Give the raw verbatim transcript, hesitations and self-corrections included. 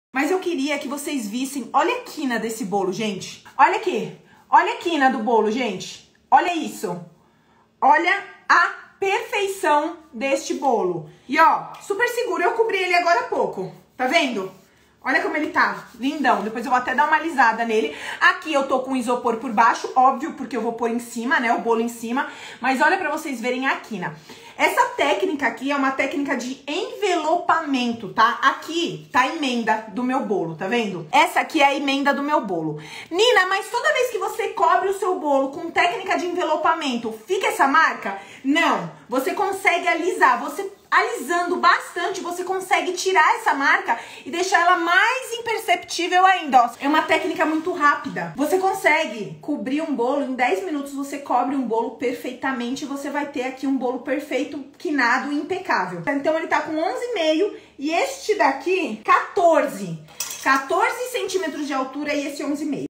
Mas eu queria que vocês vissem, olha a quina desse bolo, gente. Olha aqui, olha a quina do bolo, gente. Olha isso. Olha a perfeição deste bolo. E ó, super seguro, eu cobri ele agora há pouco, tá vendo? Olha como ele tá, lindão. Depois eu vou até dar uma alisada nele. Aqui eu tô com isopor por baixo, óbvio, porque eu vou pôr em cima, né, o bolo em cima. Mas olha pra vocês verem a quina. Essa técnica aqui é uma técnica de envelopamento, tá? Aqui tá a emenda do meu bolo, tá vendo? Essa aqui é a emenda do meu bolo. Nina, mas toda vez que você cobre o seu bolo com técnica de envelopamento, fica essa marca? Não, você consegue alisar, você... alisando bastante, você consegue tirar essa marca e deixar ela mais imperceptível ainda, ó. É uma técnica muito rápida. Você consegue cobrir um bolo, em dez minutos você cobre um bolo perfeitamente e você vai ter aqui um bolo perfeito, quinado e impecável. Então ele tá com onze e meio e este daqui, quatorze. quatorze centímetros de altura e esse onze e meio.